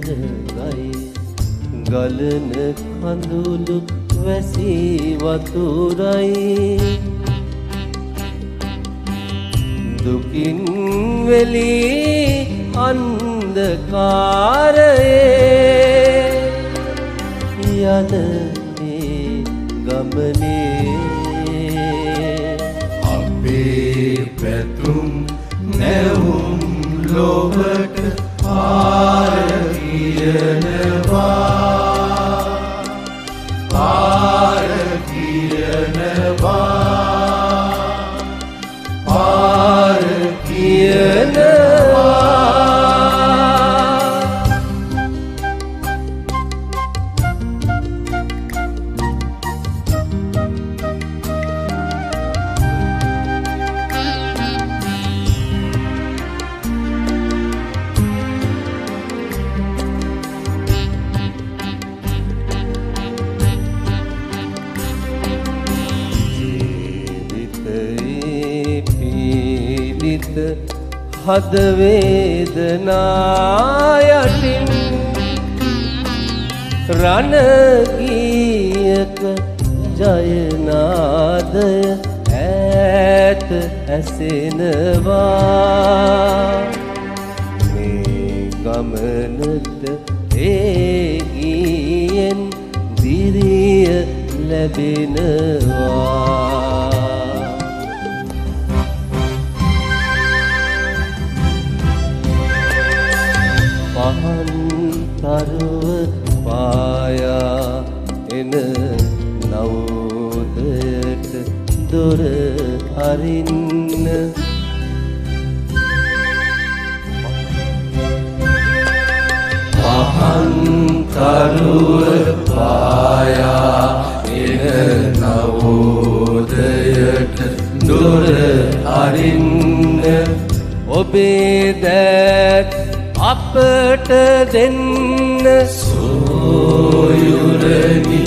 කරගයි ගලන කඳුළු වැසී වතුරයි දුකින් වෙලී අන්ධකාරයේ යන මේ ගමනේ අපේ පැතුම් නැවුම් ලොවට පාර කියනවා පාර කියනවා පාර කියනවා හද වේදනා යටින් රණ ගීයක ජයනාදය ඈත ඇසෙනවා මේ ගමනට ඒ ගීයෙන් දිරිය ලැබෙනවා තරුව පායා එන නවෝදයට දොර අරින්න පහන් තරුව පායා එන නවෝදයට දොර අරින්න ඔබේ දැත් අපට දෙන්න සෝයුරනි